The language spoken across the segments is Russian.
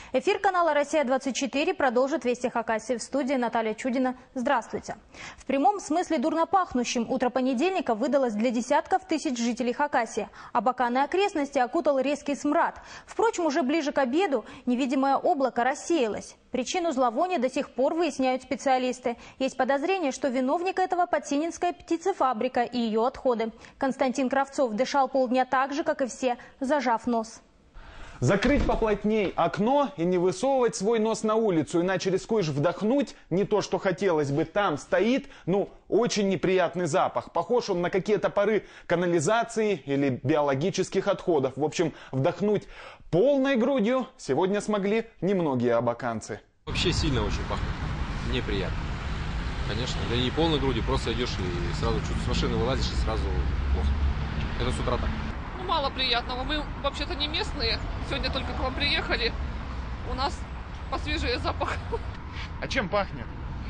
Эфир канала «Россия-24» продолжит «Вести Хакасии». В студии Наталья Чудина. Здравствуйте. В прямом смысле дурно пахнущим утро понедельника выдалось для десятков тысяч жителей Хакасии. Абакан и окрестности окутал резкий смрад. Впрочем, уже ближе к обеду невидимое облако рассеялось. Причину зловония до сих пор выясняют специалисты. Есть подозрение, что виновник этого подсининская птицефабрика и ее отходы. Константин Кравцов дышал полдня так же, как и все, зажав нос. Закрыть поплотней окно и не высовывать свой нос на улицу, иначе рискуешь вдохнуть не то, что хотелось бы. Там стоит, очень неприятный запах. Похож он на какие-то пары канализации или биологических отходов. В общем, вдохнуть полной грудью сегодня смогли немногие абаканцы. Вообще сильно очень пахнет. Неприятно. Конечно, да и не полной грудью, просто идешь и сразу чуть с машины вылазишь и сразу плохо. Это с утра так. Мало приятного. Мы вообще-то не местные. Сегодня только к вам приехали. У нас посвежее запах. А чем пахнет?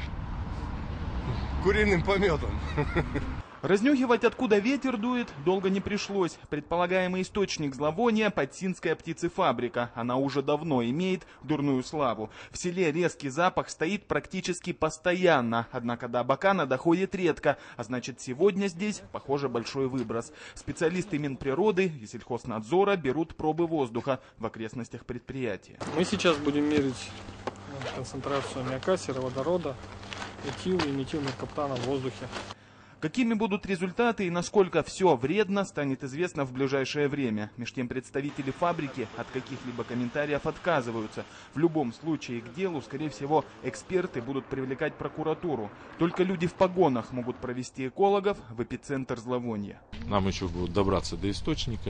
Куриным пометом. Разнюхивать, откуда ветер дует, долго не пришлось. Предполагаемый источник зловония – подсинская птицефабрика. Она уже давно имеет дурную славу. В селе резкий запах стоит практически постоянно. Однако до Абакана доходит редко. А значит, сегодня здесь, похоже, большой выброс. Специалисты Минприроды и сельхознадзора берут пробы воздуха в окрестностях предприятия. Мы сейчас будем мерить концентрацию аммиака, сероводорода, этила и метилмеркаптана в воздухе. Какими будут результаты и насколько все вредно, станет известно в ближайшее время. Меж тем представители фабрики от каких-либо комментариев отказываются. В любом случае к делу, скорее всего, эксперты будут привлекать прокуратуру. Только люди в погонах могут провести экологов в эпицентр зловония. Нам еще будут добраться до источника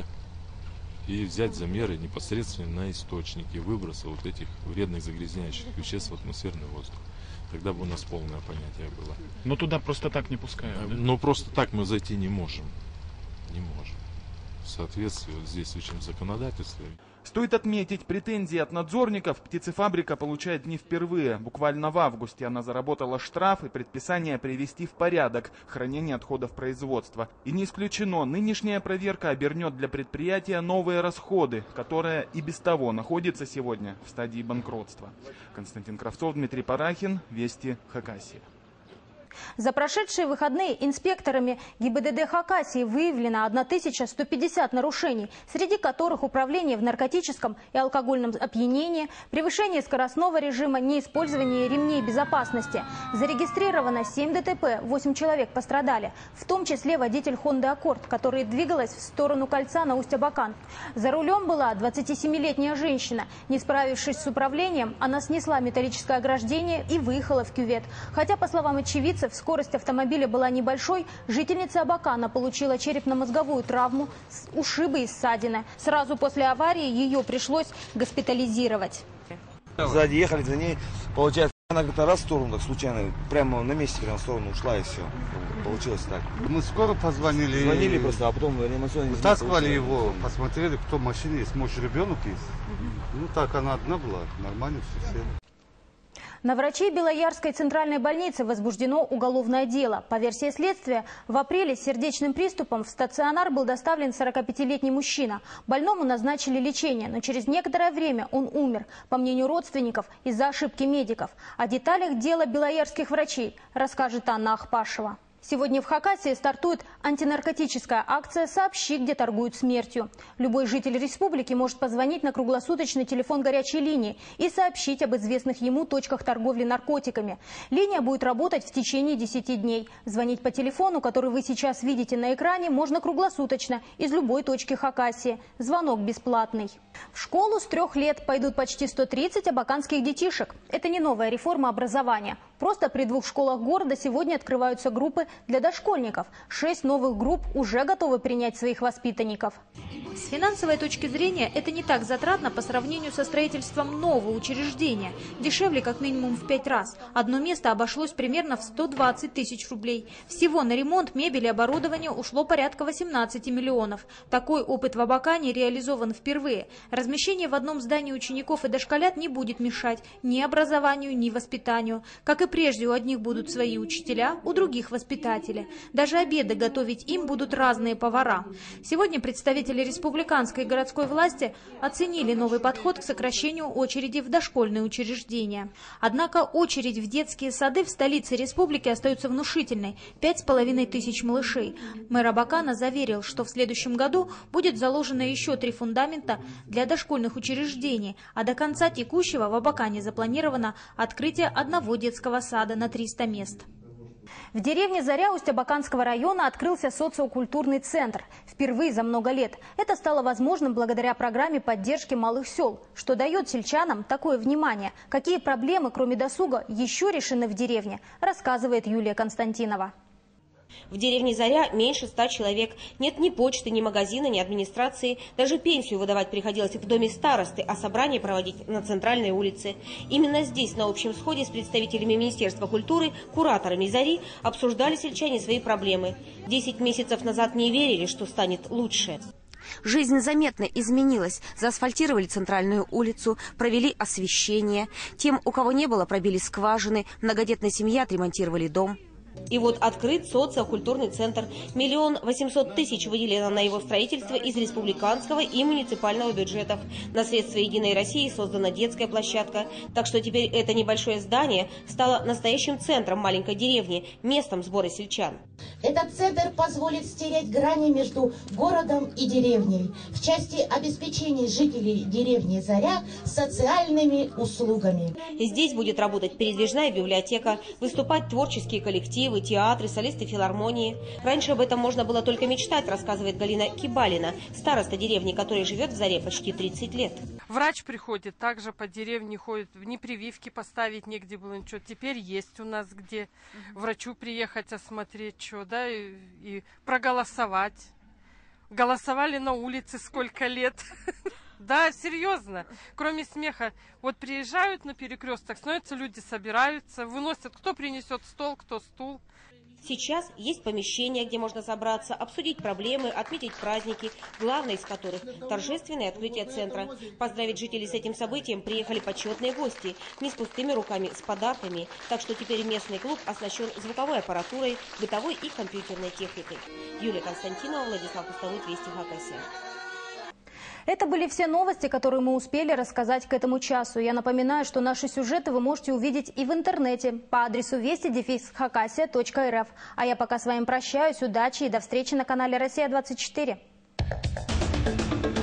и взять замеры непосредственно на источнике выброса вот этих вредных загрязняющих веществ в атмосферный воздух. Тогда бы у нас полное понятие было. Но туда просто так не пускают, да? Но просто так мы зайти не можем. Не можем. В соответствии с действующим законодательством. Стоит отметить, претензии от надзорников птицефабрика получает не впервые. Буквально в августе она заработала штраф и предписание привести в порядок хранение отходов производства. И не исключено, нынешняя проверка обернет для предприятия новые расходы, которые и без того находятся сегодня в стадии банкротства. Константин Кравцов, Дмитрий Парахин, Вести Хакасия. За прошедшие выходные инспекторами ГИБДД Хакасии выявлено 1150 нарушений, среди которых управление в наркотическом и алкогольном опьянении, превышение скоростного режима, неиспользование ремней безопасности. Зарегистрировано 7 ДТП, 8 человек пострадали, в том числе водитель Honda Accord, которая двигалась в сторону кольца на Усть-Абакан. За рулем была 27-летняя женщина. Не справившись с управлением, она снесла металлическое ограждение и выехала в кювет. Хотя, по словам очевидцев, скорость автомобиля была небольшой, жительница Абакана получила черепно-мозговую травму, ушибы и ссадины. Сразу после аварии ее пришлось госпитализировать. Сзади ехали за ней, получается, она как-то раз в сторону, так случайно, прямо на месте прямо в сторону ушла и все. Получилось так. Мы скоро позвонили. Звонили просто, а потом реанимационный. Вытаскивали его, посмотрели, кто в машине есть. Может, ребенок есть. Так она одна была, нормально все. На врачей Белоярской центральной больницы возбуждено уголовное дело. По версии следствия, в апреле с сердечным приступом в стационар был доставлен 45-летний мужчина. Больному назначили лечение, но через некоторое время он умер, по мнению родственников, из-за ошибки медиков. О деталях дела белоярских врачей расскажет Анна Ахпашева. Сегодня в Хакасии стартует антинаркотическая акция «Сообщи, где торгуют смертью». Любой житель республики может позвонить на круглосуточный телефон горячей линии и сообщить об известных ему точках торговли наркотиками. Линия будет работать в течение 10 дней. Звонить по телефону, который вы сейчас видите на экране, можно круглосуточно из любой точки Хакасии. Звонок бесплатный. В школу с 3 лет пойдут почти 130 абаканских детишек. Это не новая реформа образования. Просто при 2 школах города сегодня открываются группы для дошкольников. 6 новых групп уже готовы принять своих воспитанников. С финансовой точки зрения это не так затратно по сравнению со строительством нового учреждения. Дешевле как минимум в 5 раз. Одно место обошлось примерно в 120 тысяч рублей. Всего на ремонт, мебель и оборудование ушло порядка 18 миллионов. Такой опыт в Абакане реализован впервые. Размещение в одном здании учеников и дошколят не будет мешать ни образованию, ни воспитанию. Как и и прежде, у одних будут свои учителя, у других воспитатели. Даже обеды готовить им будут разные повара. Сегодня представители республиканской и городской власти оценили новый подход к сокращению очереди в дошкольные учреждения. Однако очередь в детские сады в столице республики остается внушительной – 5500 малышей. Мэр Абакана заверил, что в следующем году будет заложено еще 3 фундамента для дошкольных учреждений, а до конца текущего в Абакане запланировано открытие одного детского сада на 300 мест. В деревне Заря Усть-Абаканского района открылся социокультурный центр. Впервые за много лет. Это стало возможным благодаря программе поддержки малых сел, что дает сельчанам такое внимание. Какие проблемы, кроме досуга, еще решены в деревне, рассказывает Юлия Константинова. В деревне Заря меньше 100 человек. Нет ни почты, ни магазина, ни администрации. Даже пенсию выдавать приходилось в доме старосты, а собрания проводить на центральной улице. Именно здесь, на общем сходе с представителями Министерства культуры, кураторами Зари, обсуждали сельчане свои проблемы. 10 месяцев назад не верили, что станет лучше. Жизнь заметно изменилась. Заасфальтировали центральную улицу, провели освещение. Тем, у кого не было, пробили скважины. Многодетной семье отремонтировали дом. И вот открыт социокультурный центр. 1 800 000 выделено на его строительство из республиканского и муниципального бюджетов. На средства «Единой России» создана детская площадка. Так что теперь это небольшое здание стало настоящим центром маленькой деревни, местом сбора сельчан. Этот центр позволит стереть грани между городом и деревней в части обеспечения жителей деревни Заря социальными услугами. Здесь будет работать передвижная библиотека, выступать творческие коллективы, театры, солисты филармонии. Раньше об этом можно было только мечтать, рассказывает Галина Кибалина, староста деревни, которая живет в Заре почти 30 лет. Врач приходит, также по деревне ходит, ни прививки поставить негде было, ничего. Теперь есть у нас где врачу приехать, осмотреть, что, да, и проголосовать. Голосовали на улице сколько лет. Да, серьезно. Кроме смеха. Вот приезжают на перекресток, становятся люди, собираются, выносят, кто принесет стол, кто стул. Сейчас есть помещение, где можно собраться, обсудить проблемы, отметить праздники, главное из которых – торжественное открытие центра. Поздравить жителей с этим событием приехали почетные гости, не с пустыми руками, с подарками. Так что теперь местный клуб оснащен звуковой аппаратурой, бытовой и компьютерной техникой. Юлия Константинова, Владислав Пустовой, Вести Хакасия. Это были все новости, которые мы успели рассказать к этому часу. Я напоминаю, что наши сюжеты вы можете увидеть и в интернете по адресу вести-хакасия.рф. А я пока с вами прощаюсь. Удачи и до встречи на канале «Россия-24».